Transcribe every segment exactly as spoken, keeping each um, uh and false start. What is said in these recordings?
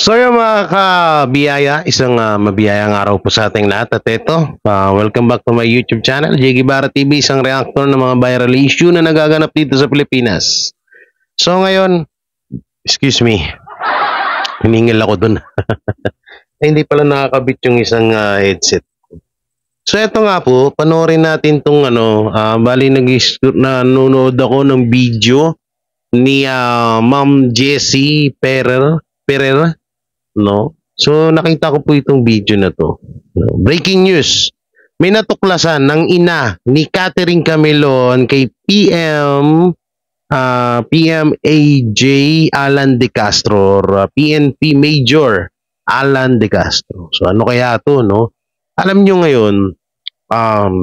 So yung mga kabiyaya, isang uh, mabiyayang araw po sa ating lahat. At ito, uh, welcome back to my YouTube channel, J Guevara T V, isang reactor ng mga viral issue na nagaganap dito sa Pilipinas. So ngayon, excuse me, hiningil ako dun. Hindi pala nakakabit yung isang uh, headset. So ito nga po, panoorin natin tong ano, uh, bali nanonood ako ng video ni uh, Ma'am Jessie Perer, Perer, no? So nakita ko po itong video na to. No? Breaking news. May natuklasan ng ina ni Catherine Camilon kay P M uh, P M A J Alan De Castro or uh, P N P Major Alan De Castro. So ano kaya to, no? Alam nyo ngayon, um,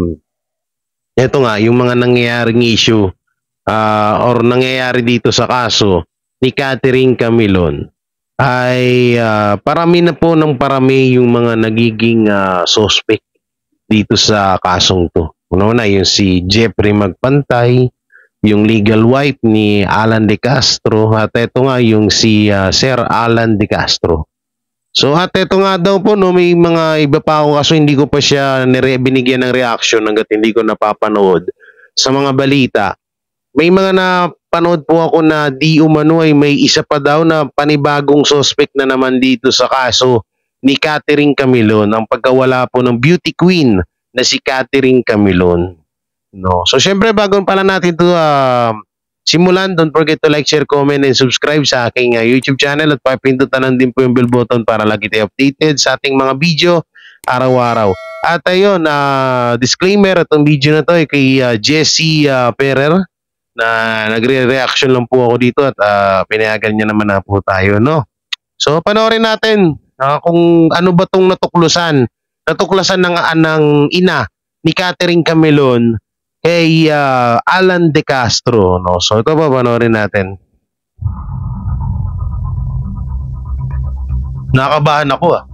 eto nga, yung mga nangyayaring issue uh, or nangyayari dito sa kaso ni Catherine Camilon ay uh, parami na po ng parami yung mga nagiging uh, suspect dito sa kasong to. Una-una yung si Jeffrey Magpantay, yung legal wife ni Alan De Castro, at ito nga yung si uh, Sir Alan De Castro. So at ito nga daw po, no, may mga iba pa ako kaso hindi ko pa siya binigyan ng reaction hanggat hindi ko napapanood sa mga balita. May mga napanood po ako na di umano ay may isa pa daw na panibagong suspect na naman dito sa kaso ni Catherine Camilon, ang pagkawala po ng beauty queen na si Catherine Camilon. No. So syempre bago pala natin ito uh, simulan, don't forget to like, share, comment, and subscribe sa aking uh, YouTube channel at papindutan din po yung bell button para lagi tayo updated sa ating mga video araw-araw. At ayun, uh, disclaimer, itong video na to ay kay uh, Jessie uh, Perer na nagre-reaction lang po ako dito at uh, pinayagan niya naman na po tayo, no? So panoorin natin uh, kung ano ba tong natuklusan, natuklasan ng, ng ina ni Catherine Camilon kay uh, Alan De Castro, no? So ito pa, panoorin natin. Nakabahan ako ah.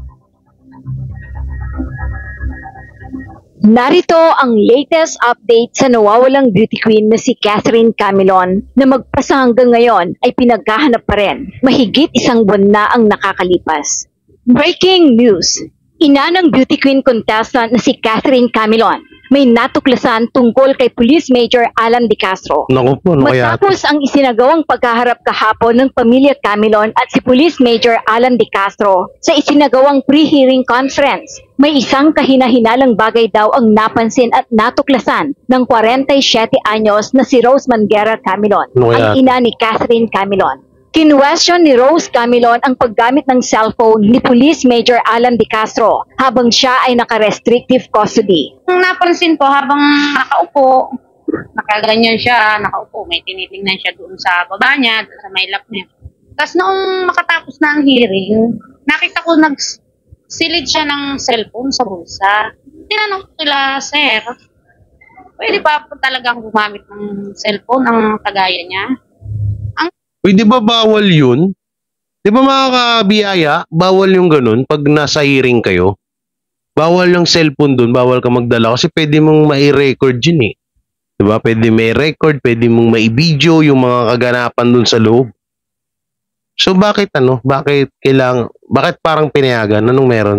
Narito ang latest update sa nawawalang beauty queen na si Catherine Camilon na magpasa hanggang ngayon ay pinaghahanap pa rin. Mahigit isang buwan na ang nakakalipas. Breaking news! Ina ng beauty queen contestant na si Catherine Camilon may natuklasan tungkol kay Police Major Alan De Castro. Naku po, no, matapos ang isinagawang pagkaharap kahapon ng pamilya Camilon at si Police Major Alan De Castro sa isinagawang pre-hearing conference, may isang kahina-hinalang bagay daw ang napansin at natuklasan ng forty-seven anyos na si Rose Manguera Camilon, no, ang ina ni Catherine Camilon. Kinwestiyon ni Rose Camilon ang paggamit ng cellphone ni Police Major Alan De Castro habang siya ay naka-restrictive custody. Ang napansin ko habang nakaupo, nakaganyan siya, nakaupo, may tinitingnan siya doon sa baba niya, doon sa may lap niya. Tapos noong makatapos na ang hearing, nakita ko nagsilid siya ng cellphone sa bulsa. Tinanong ko sila, sir, pwede ba po talagang gumamit ng cellphone ang kagaya niya? Uy, di ba bawal yun? Di ba mga kabiyaya, bawal yung ganun pag nasa hearing kayo? Bawal yung cellphone dun, bawal ka magdala kasi pwede mong mai-record yun eh. Di ba? Pwede may record, pwede mong mai-video yung mga kaganapan dun sa loob. So bakit ano? Bakit kailangan, bakit parang pinayagan? Anong meron?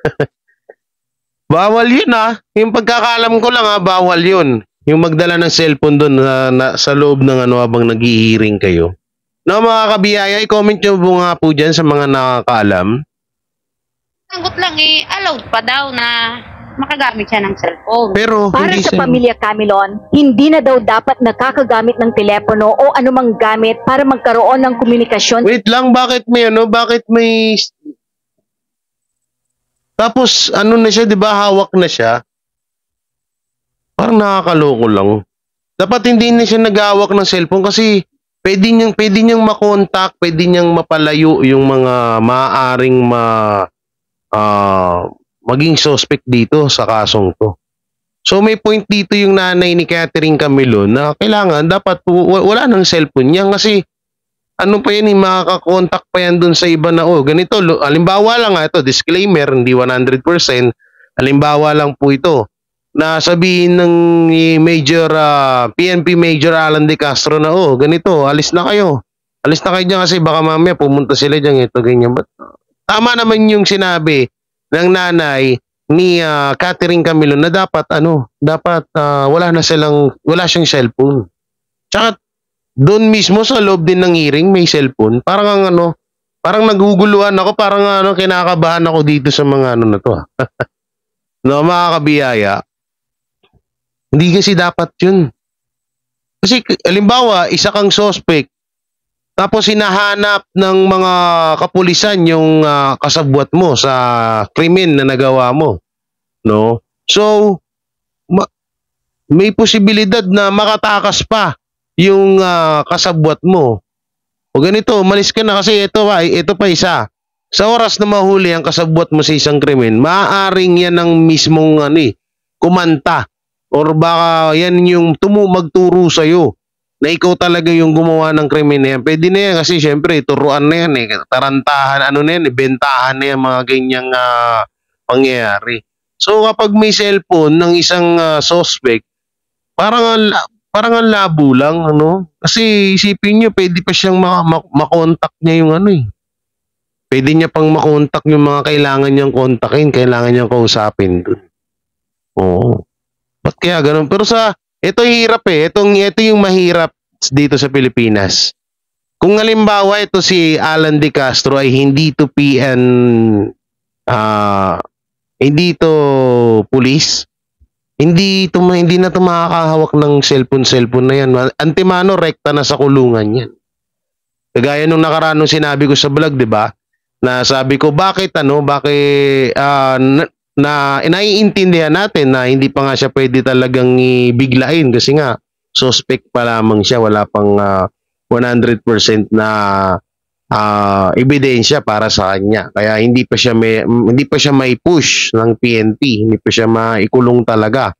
Bawal yun ah. Yung pagkakalam ko lang ah, bawal yun. Yung magdala ng cellphone dun na, na, sa loob ng ano habang nag-hearing kayo. No, mga kabiyaya, i-comment nyo po nga po dyan sa mga nakakaalam. Sanggot lang eh, allowed pa daw na makagamit siya ng cellphone. Pero para sa pamilya Camilon, hindi na daw dapat nakakagamit ng telepono o anumang gamit para magkaroon ng komunikasyon. Wait lang, bakit may ano, bakit may... Tapos ano na siya, di ba, hawak na siya? Parang nakakaloko lang. Dapat hindi na siya nag-hawak ng cellphone kasi pwede niyang, pwede niyang makontak, pwede niyang mapalayo yung mga maaaring ma, uh, maging suspect dito sa kasong to. So may point dito yung nanay ni Catherine Camilon na kailangan dapat wala ng cellphone niya kasi ano pa yan, makakakontak pa yan dun sa iba na oh, ganito, halimbawa lang nga ito, disclaimer, hindi one hundred percent, halimbawa lang po ito, na sabihin ng Major uh, P N P Major Alan De Castro na oh, ganito, alis na kayo. Alis na kayo dyan kasi baka mamaya pumunta sila dyan, ito ganyan. But Tama naman yung sinabi ng nanay ni ah, Catherine Camilo na dapat ano, dapat ah, wala na silang wala siyang cellphone. Tsaka doon mismo sa loob din ng hearing may cellphone. Parang ang ano, parang naguguluhan ako, parang ano, kinakabahan ako dito sa mga ano na to. ah. No, mga kabiyaya. Hindi kasi dapat 'yun. Kasi halimbawa, isa kang suspect, tapos hinahanap ng mga kapulisan yung ah, kasabwat mo sa krimen na nagawa mo, no? So, ma- may posibilidad na makatakas pa yung ah, kasabwat mo. O ganito, umalis ka na kasi ito pa, ito pa isa. Sa oras na mahuli ang kasabwat mo sa isang krimen, maaaring yan ang mismong ano, eh, kumanta or baka yan yung tumu magturo sa'yo na ikaw talaga yung gumawa ng krimen na yan. Pwede na yan kasi syempre turuan na yan eh. Tarantahan, ano na yan, eh, bentahan na yan mga ganyang ah, pangyayari. So kapag may cellphone ng isang ah, suspect, parang ang la- parang ang labo lang, ano? Kasi isipin nyo, pwede pa siyang ma- ma- makontak niya yung ano eh. Pwede niya pang makontak yung mga kailangan niyang kontakin, kailangan niyang kausapin dun. Oo. Ba't kaya ganun? Pero sa, ito hirap eh. Itong, ito yung mahirap dito sa Pilipinas. Kung halimbawa ito si Alan De Castro ay hindi to P N, ah, hindi to police, hindi to, hindi na to makakahawak ng cellphone-cellphone na yan. Antimano, rekta na sa kulungan yan. Kagaya nung nakaraan nung sinabi ko sa vlog, di ba? Na sabi ko, bakit ano, bakit, ah, na, na naiintindihan natin na hindi pa nga siya pwede talagang ibiglain kasi nga, suspect pa lamang siya, wala pang ah, one hundred percent na ah, ebidensya para sa kanya. Kaya hindi pa siya may, hindi pa siya may push ng P N P, hindi pa siya maikulong talaga.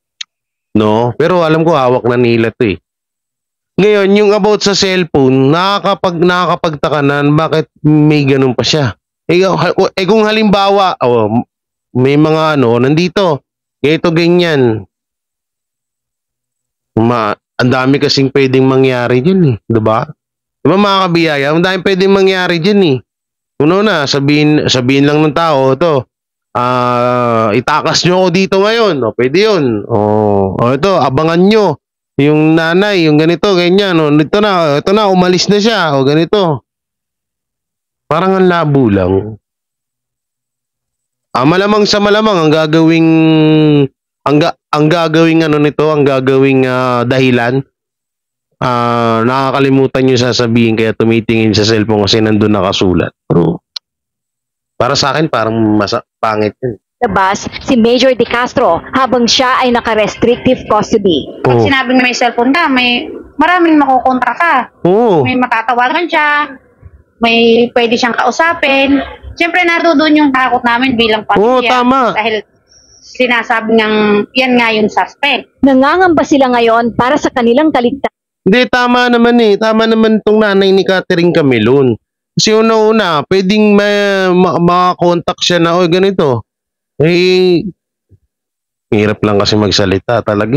No? Pero alam ko hawak na nila 'to eh. Ngayon, yung about sa cellphone, nakakapag nakakapagtaka na bakit may ganun pa siya. Eh, eh kung halimbawa, oh, may mga ano nandito, ito ganyan. Ma, ang dami kasing pwedeng mangyari diyan eh, 'di ba? Diba mga kabiyaya, ang dami pwedeng mangyari dyan eh. Uno na, sabihin, sabihin lang ng tao, ito, ah, itakas nyo ako dito ngayon. O, pwede yun. O, o ito, abangan nyo. Yung nanay, yung ganito, ganyan. O, ito na, ito na, umalis na siya. O, ganito. Parang ang labo lang. Ah, malamang sa malamang, ang gagawing, ang, ga, ang gagawing ano nito, ang gagawing ah, dahilan, Ah, nakakalimutan yung sasabihin kaya tumitingin sa cellphone kasi nandun nakasulat. Pero para sa akin parang masa pangit yun. Labas si Major De Castro habang siya ay naka-restrictive custody. Pag Oo. sinabi na may cellphone ka, may maraming makukontra ka. Oo. May matatawagan siya, may pwede siyang kausapin. Siyempre, naroon yung takot namin bilang Oo, pamilya. tama. Dahil sinasabi niyang yan nga yung suspect. Nangangamba sila ngayon para sa kanilang kaligtasan. Hindi, tama naman eh. Tama naman tong nanay ni Catherine Camilon. Kasi una-una, pwedeng ma- ma- makakontak siya na, oy ganito. Eh, hirap lang kasi magsalita talaga.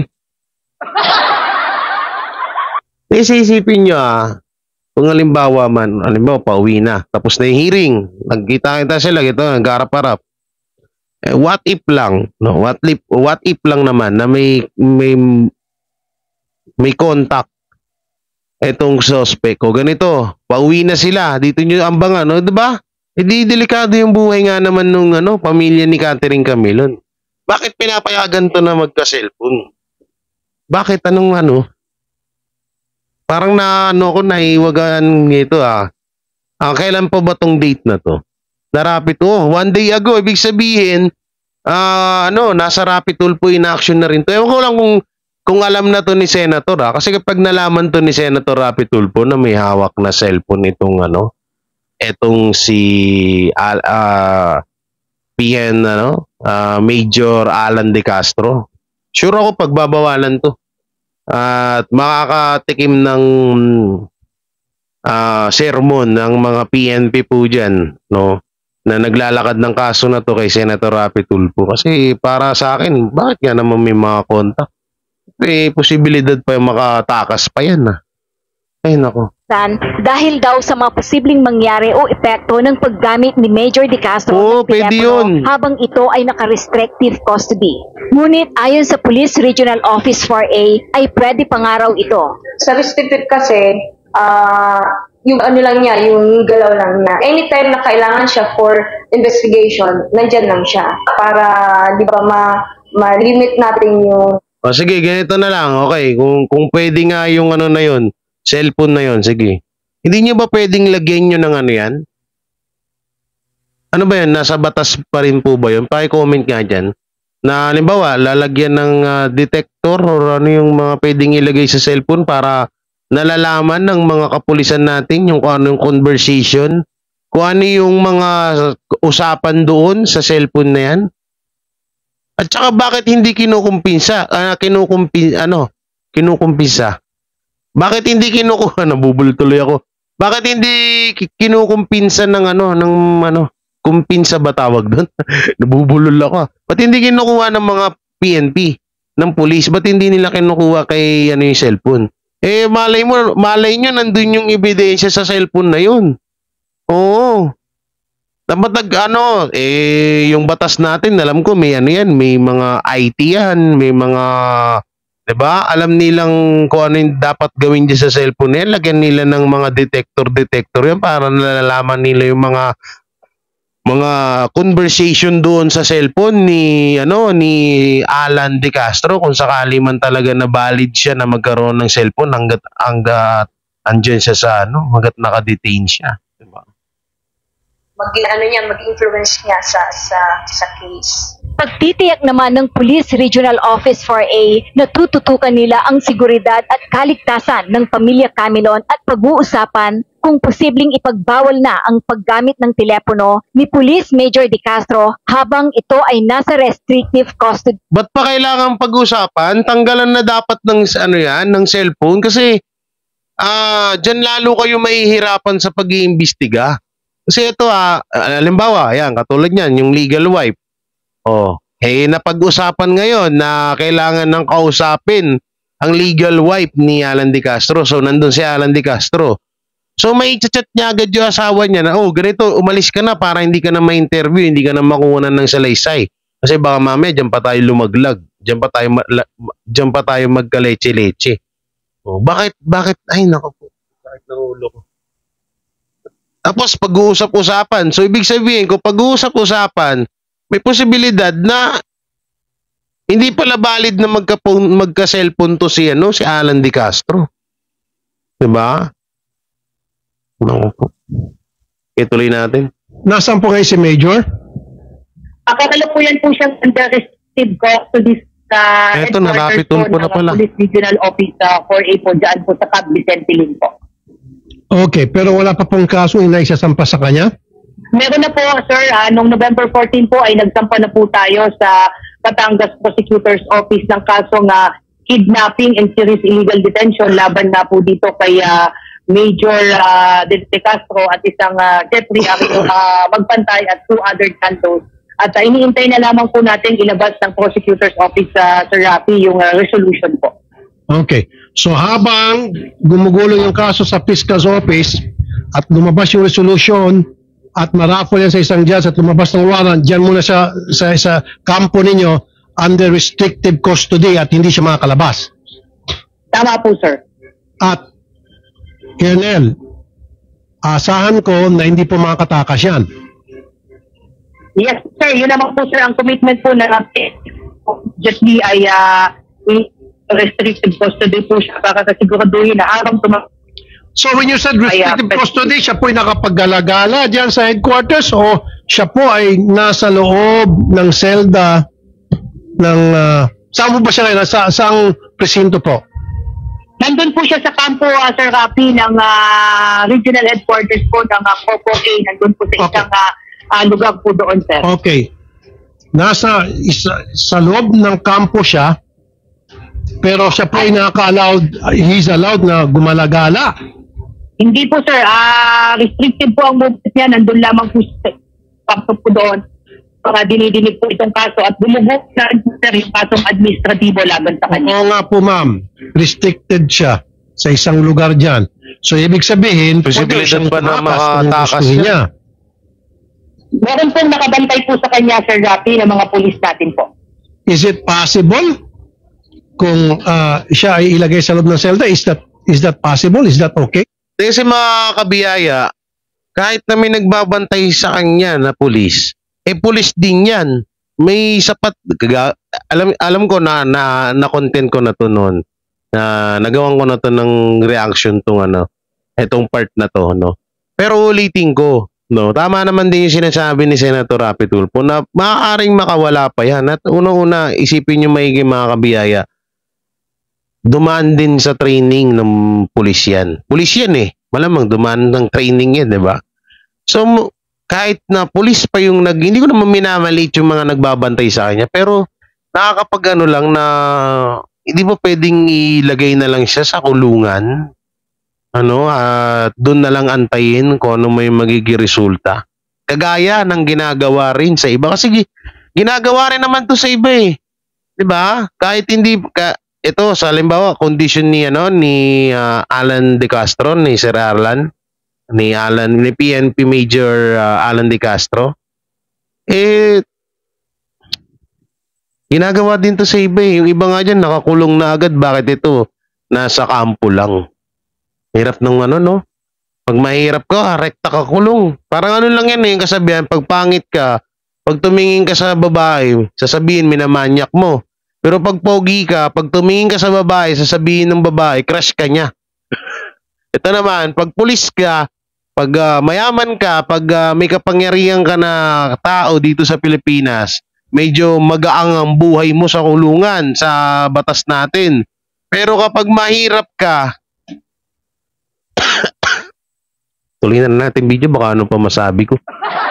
Eh, isipin nyo ah, kung halimbawa man, halimbawa pauwi na, tapos na yung hearing, nagkita-kita sila, ito, nagharap-harap. Eh, what if lang, no? What if, what if lang naman na may, may, may contact etong suspect ko, ganito, pauwi na sila, dito nyo ambangan, no, 'di ba? Hindi delikado yung buhay nga naman nung ano, pamilya ni Catherine Camilon. Bakit pinapayagan to na magka-cellphone? Bakit anong ano? Parang na ano ko naiwagan nito ah. Ah, kailan pa ba tong date na to? Narapit oh, one day ago, ibig sabihin, ah, ano, nasa Rapid Tulfo in action na rin to. Ewan ko lang kung kung alam na to ni Senator ah, kasi kapag nalaman to ni Senator Rapi Tulfo na may hawak na cellphone itong ano, etong si Al, ah, P N ano, ah, Major Alan De Castro, sure ako pagbabawalan to. At makakatikim ng ah, sermon ng mga P N P po dyan, no, na naglalakad ng kaso na to kay Senator Rapi Tulfo. Kasi para sa akin, bakit nga naman may mga kontak? Eh, posibilidad pa yung makatakas pa yan ah. Ay nako. kapulisan dahil daw sa mga posibleng mangyari o epekto ng paggamit ni Major De Castro Oo, ng pwede telepono yun. habang ito ay naka-restrictive custody. Ngunit ayon sa Police Regional Office four A ay pwede pangaraw ito. Sa restricted kasi, ah, yung ano lang niya, yung galaw lang niya. Anytime na kailangan siya for investigation, nandyan lang siya. Para, di ba, ma, ma-limit natin yung O sige, ganito na lang. Okay, kung kung pwede nga yung ano na yon, cellphone na yon, sige. Hindi nyo ba pwedeng lagyan nyo ng ano yan? Ano ba yan? Nasa batas pa rin po ba yun? Paki-comment nga dyan. Na halimbawa, lalagyan ng ah, detector or ano yung mga pwedeng ilagay sa cellphone para nalalaman ng mga kapulisan natin yung kung ano yung conversation, kung ano yung mga usapan doon sa cellphone na yan. At saka bakit hindi kinukumpinsa? Ah, kinukumpi ano? Kinukumpisa. Bakit hindi kinukuha? Nabubul tuloy ako. Bakit hindi ki- kinukumpinsa ng ano, ng ano, kumpinsa ba tawag doon? Nabubulol ako. Ba't hindi kinukuha ng mga P N P, ng police? Ba't hindi nila kinukuha kay ano yung cellphone? Eh malay mo, malay nyo nandun yung ebidensya sa cellphone na yun. Oo. Dapat nag ano, eh, yung batas natin, alam ko, may ano yan, may mga I T yan, may mga, di ba? Alam nilang kung ano yung dapat gawin dyan sa cellphone yan, lagyan nila ng mga detector-detector yan para nalalaman nila yung mga mga conversation doon sa cellphone ni ano ni Alan De Castro kung sakali man talaga na valid siya na magkaroon ng cellphone hanggat hanggat andyan siya sa ano, hanggat naka-detain siya, di ba? mag, ano niya, mag-influence niya sa, sa, sa case. Pagtitiyak naman ng Police Regional Office four A na tututukan nila ang seguridad at kaligtasan ng pamilya Camilon at pag-uusapan kung posibleng ipagbawal na ang paggamit ng telepono ni Police Major De Castro habang ito ay nasa restrictive custody. Ba't pa kailangan pag-usapan? Tanggalan na dapat ng ano yan, ng cellphone kasi ah diyan lalo kayo mahihirapan sa pag-iimbestiga. Kasi ito ah, halimbawa, ayan, katulad niyan, yung legal wife. Oh, eh napag-usapan ngayon na kailangan ng kausapin ang legal wife ni Alan De Castro. So nandun si Alan De Castro. So may chat niya agad yung asawa niya na, oh, ganito, umalis ka na para hindi ka na ma-interview, hindi ka na makuha ng salaysay. Kasi baka mamaya diyan pa tayo lumaglag, diyan pa tayo ma- la- diyan pa tayo magkaleche-leche. Oh, bakit bakit ay nako po. Bakit nahulo ko? Tapos pag-uusap-usapan. So ibig sabihin, kung pag-uusap-usapan, may posibilidad na hindi pala valid na magka magka-cellphone to si ano, si Alan De Castro. 'Di ba? No po. Ituloy natin. Nasaan po kayo si Major? Kasalukuyan po siyang under restrictive custody sa Eto, nalapit po po na pala. ng Police Regional Office sa four A po dyan po sa Cab Vicente Lim po. Okay, pero wala pa pong kaso na isasampa sa kanya? Meron na po, sir, ah, noong November fourteen po ay nagsampa na po tayo sa Batangas Prosecutor's Office ng kasong uh, kidnapping and serious illegal detention laban na po dito kay uh, Major uh, De Castro at isang uh, Jeffrey Aquino uh, Magpantay at two other cantos. At uh, iniintay na lamang po natin ilabas ng Prosecutor's Office sa uh, Sir Rafi yung uh, resolution po. Okay. So habang gumugulo yung kaso sa Fiscal's Office at lumabas yung resolution at marapol yan sa isang judge at lumabas ng warrant, dyan muna sa, sa, sa kampo ninyo under restrictive custody at hindi siya makakalabas. Tama po, sir. At, Colonel, asahan ko na hindi po makakatakas yan. Yes, sir. Yun naman po, sir, ang commitment po na natin. Just be ay uh, restrictive custody po siya para kasiguraduhin na habang tumang... So when you said restrictive Ay, uh, custody, siya po ay nakapaggalagala dyan sa headquarters o siya po ay nasa loob ng selda ng... Uh, saan po ba siya ngayon? Sa, saang presinto po? Nandun po siya sa kampo, uh, Sir Rafi, ng uh, regional headquarters po ng uh, Popo A. Nandun po sa Okay. isang uh, uh, lugar po doon, sir. Okay. Nasa isa, sa loob ng kampo siya, pero siya po ay nakaka-allowed, he's allowed na gumalagala. Hindi po, sir. Uh, restricted po ang movement niya. Nandun lamang po sa kampo po doon. Para dinidinig po itong kaso at bumugok na rin po, sir, yung kasong administratibo laban sa kanya. Oo nga po, ma'am. Restricted siya sa isang lugar dyan. So, ibig sabihin, Posibilidad pwede siyang ba na tumakas kung makatakas gustuhin siya? niya. Meron pong nakabantay po sa kanya, Sir Rafi, ng mga pulis natin po. Is it possible kung ah, siya ay ilagay sa loob ng selda? Is that, is that possible? Is that okay? Kasi mga kabiyaya, kahit na may nagbabantay sa kanya na pulis, eh pulis din yan. May sapat, kaga- alam alam ko na na, na content ko na to noon. Na nagawan ko na to ng reaction tong ano, etong part na to, no. Pero ulitin ko, no, tama naman din yung sinasabi ni Senator Rapi Tulfo na maaaring makawala pa yan. At unang-una, isipin nyo maigi mga kabiyaya, dumaan din sa training ng pulis yan. Pulis yan eh. Malamang dumaan ng training yan, di ba? So, mo- kahit na pulis pa yung nag... Hindi ko naman minamalit yung mga nagbabantay sa kanya. Pero, nakakapag ano lang na... Hindi mo pwedeng ilagay na lang siya sa kulungan. Ano, at doon na lang antayin kung ano may magiging resulta. Kagaya ng ginagawa rin sa iba. Kasi gi- ginagawa rin naman to sa iba eh. Di ba? Kahit hindi... Ka, ito, sa halimbawa, condition ni, ano, ni ah, Alan De Castro, ni Sir Arlan, ni Alan, ni P N P Major ah, Alan De Castro, eh, ginagawa din to sa iba eh. Yung iba nga dyan, nakakulong na agad. Bakit ito? Nasa kampo lang. Hirap ng ano, no? Pag mahirap ka, rekta ka kulong. Parang ano lang yan eh, yung kasabihan, pag pangit ka, pag tumingin ka sa babae, sasabihin, minamanyak mo. Pero pag pogi ka, pag tumingin ka sa babae, sasabihin ng babae, crush ka niya. Ito naman, pag pulis ka, pag ah, mayaman ka, pag ah, may kapangyarihan ka na tao dito sa Pilipinas, medyo magaang ang buhay mo sa kulungan, sa batas natin. Pero kapag mahirap ka, tuloy na natin video, baka ano pa masabi ko.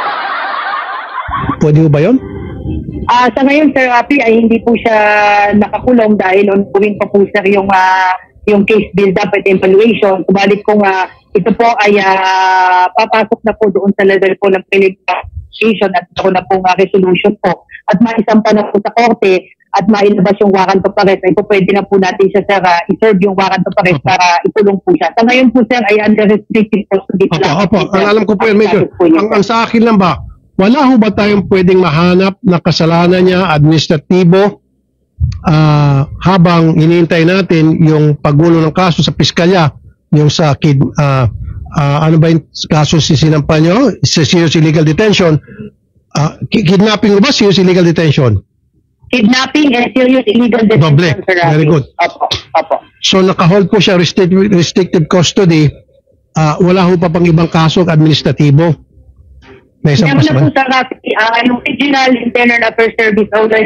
Pwede mo ba yun? Ah, sa ngayon, Sir Rafi, ay hindi po siya nakakulong dahil ongoing pa po, sir, yung, ah, yung case build-up at evaluation. Subalit kung ah, ito po ay ah, papasok na po doon sa level po ng evaluation at ako na po nga resolution po. At maisampa na po sa korte at mailabas yung warrant of arrest, ay po pwede na po natin siya, sir, ah, i-serve yung warrant of arrest para ikulong po siya. Sa ngayon po, sir, ay under restricted custody. Opo, opo. Ang alam ko po yan, Major. Ang, ang sa akin lang ba, wala ho ba tayong pwedeng mahanap na kasalanan niya, administratibo, ah, habang hinihintay natin yung paggulo ng kaso sa piskalya, yung sa kid, ah, ah, ano ba yung kaso si sinampan nyo? Sa serious illegal detention. Ah, ki- kidnapping ba? Serious illegal detention. Kidnapping and serious illegal detention, Doble. Sir Rafi. Very good. Opo, opo. So naka-hold po siya restricted, restricted custody. Ah, wala ho pa pang ibang kaso administratibo. May isang Meron na po pasama. sa Rafi, ah, yung Regional Internal Affairs Service Owner,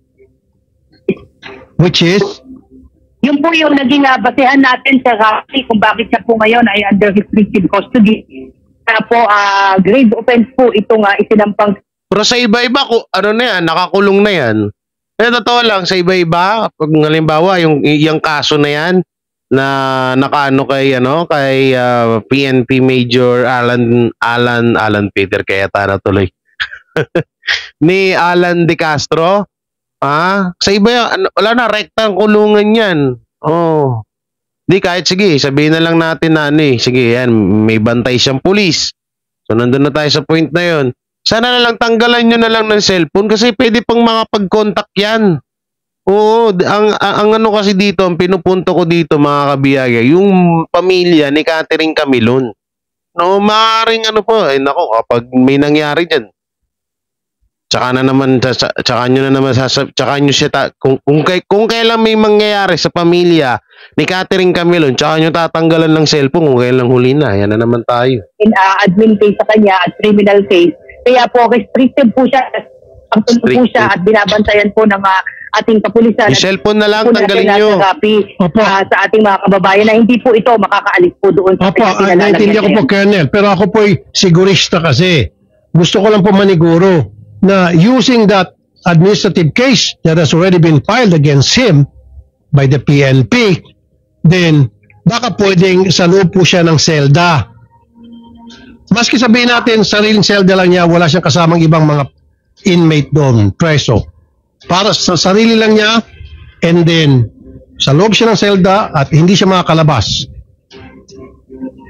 Which is? yun po yung naging uh, basehan natin sa Rafi kung bakit siya po ngayon ay under restricted custody. Kaya po, ah, grave offense po itong uh, isinampang. Pero sa iba-iba, ku- ano na yan, nakakulong na yan. Eh, totoo lang, sa iba-iba, pag halimbawa, yung, yung kaso na yan, na nakaano kay, ano, kay ah, P N P Major Alan, Alan, Alan Peter, kaya tana tuloy. Ni Alan De Castro, ah, sa iba yan, ano, wala na, rektang kulungan yan. Oh. Di kahit, sige, sabihin na lang natin na, ano eh, sige, yan, may bantay siyang pulis. So, nandun na tayo sa point na yon. Sana na lang tanggalan nyo na lang ng cellphone kasi pwede pang makapag-contact yan. Oo, d- ang, ang, ang ano kasi dito, ang pinupunto ko dito mga kabiyaya, yung pamilya ni Catherine Camilon. No, maaaring ano po, eh nako, kapag may nangyari dyan, tsaka na naman, tsaka, tsaka nyo na naman, sasab, tsaka nyo siya, ta, kung, kung, kay, kung kailan may mangyayari sa pamilya ni Catherine Camilon, tsaka nyo tatanggalan ng cellphone kung kailan huli na, yan na naman tayo. in uh, admin case sa kanya at criminal case. Kaya po, restricted po siya. Ang po Restricted. siya at binabantayan po ng uh, ating kapulisan. Yung cellphone na lang, Po tanggalin natin nyo. nasa Rafi, Opo. ah, sa ating mga kababayan na hindi po ito makakaalis po doon sa Opo, ah, pinaglalagyan naintindihan ko na po, yan. Colonel. Pero ako po'y sigurista kasi. Gusto ko lang po maniguro na using that administrative case that has already been filed against him by the P N P, then baka pwedeng sa loob po siya ng selda. Maski sabihin natin, sariling selda lang niya, wala siyang kasamang ibang mga inmate doon, preso. Para sa sarili lang niya, and then sa loob siya ng selda at hindi siya makakalabas.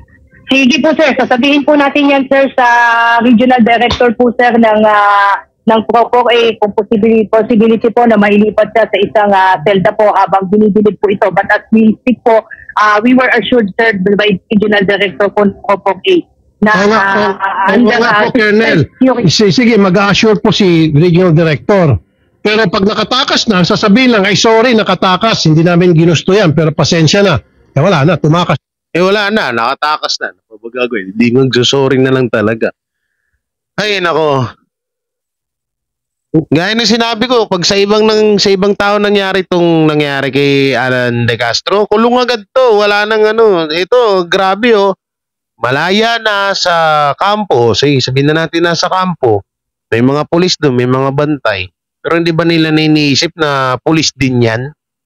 Sige po sir, sasabihin po natin yan sir sa regional director po sir ng uh, ng Proco A kung possibility, possibility po na mailipat siya sa isang uh, selda po habang binibilid po ito. But as we speak po, uh, we were assured sir by regional director po ng Proco A na Oo nga po, uh, oo under, nga po, uh, Colonel. Sige, sige mag-assure po si regional director. Pero pag nakatakas na, sasabihin lang, ay sorry, nakatakas, hindi namin ginusto yan, pero pasensya na. Eh wala na, tumakas. Eh wala na, nakatakas na. Ano ba gagawin? Hindi magsusoring na lang talaga. Ay, nako. Gaya ng sinabi ko, pag sa ibang ng sa ibang tao nangyari itong nangyari kay Alan De Castro, kulong agad to, wala nang ano. Ito, grabe oh. Malaya na sa kampo, sige, sabihin na natin nasa kampo. May mga pulis doon, may mga bantay. Pero hindi ba nila niniisip na pulis din yan?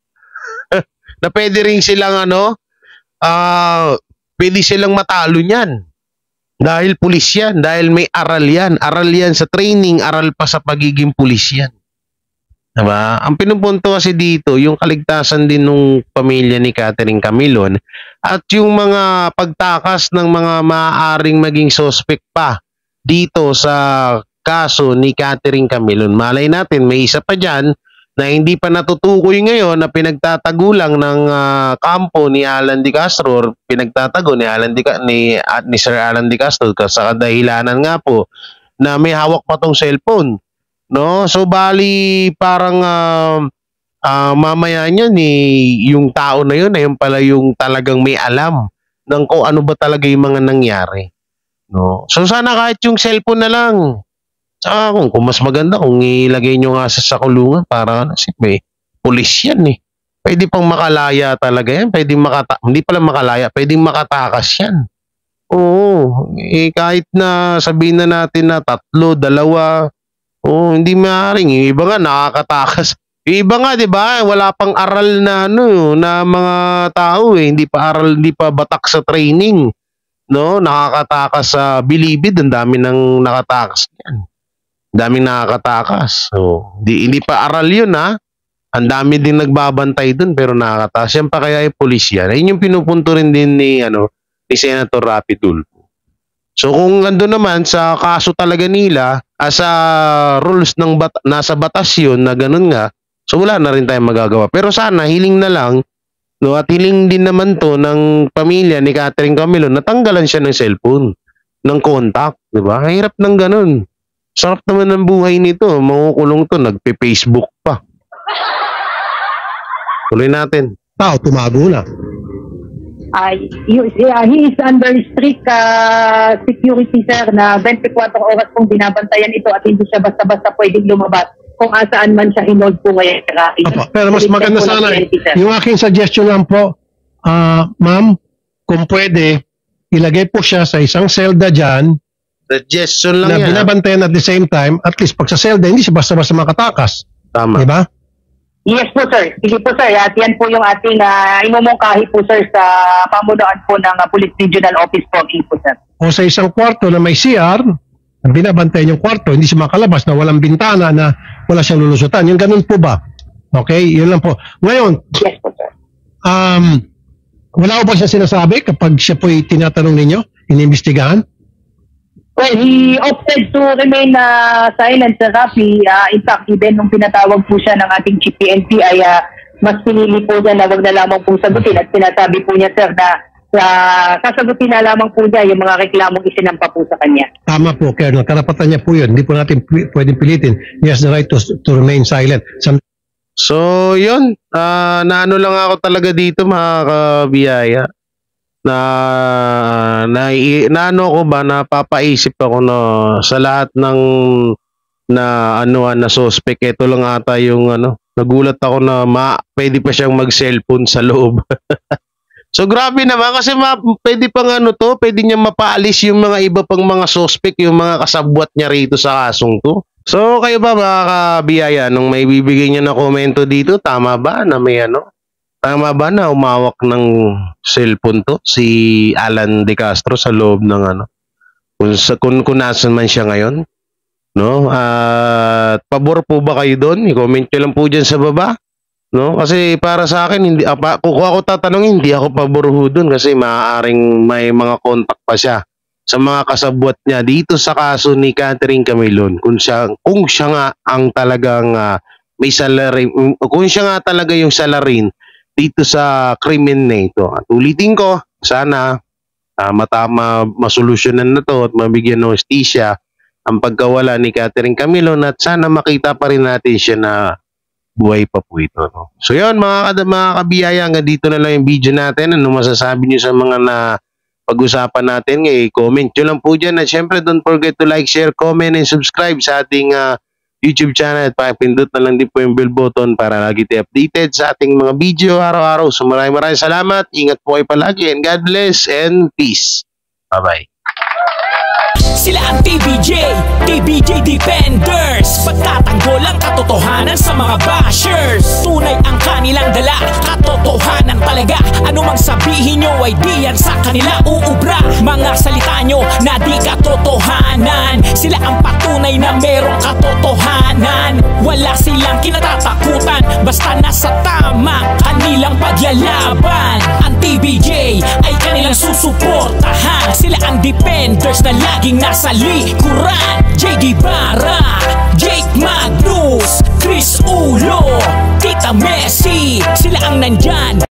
Na pwede rin silang ano, ah, uh, pwede silang matalo niyan. Dahil pulis yan, dahil may aral yan. Aral yan sa training, aral pa sa pagiging pulis yan. Diba? Ang pinupunto kasi dito, yung kaligtasan din ng pamilya ni Catherine Camilon at yung mga pagtakas ng mga maaaring maging suspect pa dito sa kaso ni Catherine Camilon. Malay natin, may isa pa dyan na hindi pa natutukoy ngayon na pinagtatagulang ng uh, kampo ni Alan De Castro or pinagtatago ni, Alan De, ni, at ni Sir Alan De Castro sa kadahilanan nga po na may hawak pa tong cellphone. No? So bali parang uh, uh, mamaya niyan eh, yung tao na yun ay yung pala yung talagang may alam ng kung ano ba talaga yung mga nangyari. No? So sana kahit yung cellphone na lang. Saka kung, kung mas maganda kung ilagay nyo nga sa, sa kulungan para kasi may pulis yan eh. Pwede pang makalaya talaga yan. Pwede makata hindi pala makalaya, pwedeng makatakas yan. Oo. Eh, kahit na sabihin na natin na tatlo, dalawa, oo, hindi maaaring. Yung iba nga nakakatakas. Yung iba nga, di ba, wala pang aral na ano, na mga tao eh. Hindi pa aral, hindi pa batak sa training. No, nakakatakas sa bilibid, ang dami nang nakatakas yan. Daming nakakatakas. So, di, hindi pa aral yun ha. Ang dami din nagbabantay dun pero nakakatakas. Yan pa kaya yung pulis yan. Ayun yung pinupunto rin din ni, ano, ni Senator Rapi Tulfo. So kung nandun naman sa kaso talaga nila, as a rules ng bat nasa batas yun na ganun nga, so wala na rin tayong magagawa. Pero sana hiling na lang, no, at hiling din naman to ng pamilya ni Catherine Camilon, natanggalan siya ng cellphone, ng contact, di ba? Hirap ng ganun. Sarap naman ng buhay nito. Makukulong to. Nagpe-Facebook pa. Tuloy natin. Tao, tumago na. Uh, he is under strict uh, security sir na twenty-four oras pong binabantayan ito at hindi siya basta-basta pwedeng lumabas kung asaan man siya inold po ngayon. Opo, pero mas maganda sana. Yung aking suggestion lang po, uh, ma'am, kung pwede, ilagay po siya sa isang selda dyan suggestion lang na yan. binabantayan at the same time, at least pag sa selda, hindi siya basta-basta makatakas. Tama. Diba? Yes po sir. Sige po sir. At yan po yung ating uh, imumungkahi po sir sa pamunuan po ng uh, Police Regional Office po, po sir. O sa isang kwarto na may C R, ang binabantayan yung kwarto, hindi siya makalabas na walang bintana na wala siyang lulusutan. Yung ganun po ba? Okay? Yun lang po. Ngayon, yes po sir. Um, wala ko ba siya sinasabi kapag siya po'y tinatanong ninyo, inimbestigahan? Well, he opted to remain uh, silent, Sir Rafi. Uh, in fact, even nung pinatawag po siya ng ating Chief P N P ay uh, mas pinili po niya na wag na lamang po sagutin at sinasabi po niya, Sir, na uh, sasagutin na lamang po niya yung mga reklamong isinampa po sa kanya. Tama po, Colonel. Karapatan niya po yun. Hindi po natin pwedeng pilitin. He has the right to, to remain silent. Some... So, yun. Uh, naano lang ako talaga dito, mga kabiyaya. Na, na, na ano ko ba, napapaisip ako na sa lahat ng na ano na suspect, ito lang ata yung ano, nagulat ako na ma, pwede pa siyang mag-cellphone sa loob. So grabe naman kasi ma, pwede pang ano to, pwede niya mapaalis yung mga iba pang mga suspect, yung mga kasabwat niya rito sa kasong to. So kayo ba mga kabiyaya, nung may bibigay niyo na komento dito, tama ba na may ano? Tama ba na umawak ng cellphone to si Alan De Castro sa loob ng ano? Kung, sa, kung, kung nasan man siya ngayon? No? At uh, pabor po ba kayo doon? I-comment nyo lang po dyan sa baba. No? Kasi para sa akin, hindi, apa, kung ako tatanungin, hindi ako pabor ho dun kasi maaaring may mga contact pa siya sa mga kasabwat niya dito sa kaso ni Catherine Camilon. Kung siya, kung siya nga ang talagang uh, may salary, kung siya nga talaga yung salarin dito sa krimen na ito. At ulitin ko, sana uh, matama, masolusyonan na to at mabigyan ng hustisya ang pagkawala ni Catherine Camilon at sana makita pa rin natin siya na buhay pa po ito. No? So yun mga, mga kabiyaya, hanggang dito na lang yung video natin. Ano masasabi nyo sa mga na pag-usapan natin? Eh, comment nyo lang po dyan. At syempre don't forget to like, share, comment, and subscribe sa ating uh, YouTube channel. At pakipindot na lang din po yung bell button para lagi tayo updated sa ating mga video araw-araw. So maraming maraming salamat. Ingat po kayo palagi and God bless and peace. Bye-bye. Sila ang T B J, T B J Defenders. Pagtatanggol ang katotohanan sa mga bashers. Tunay ang kanilang dala, katotohanan talaga. Ano mang sabihin nyo ay di yan sa kanila uubra. Mga salita nyo na di katotohanan. Sila ang patunay na merong katotohanan. Wala silang kinatatakutan, basta nasa tama kanilang paglalaban. Ang T B J ay kanilang susuportahan. Sila ang defenders na laging nasa likuran. J D Barra, Jake Magnus, Chris Ulo, Tita Messi, sila ang nandyan.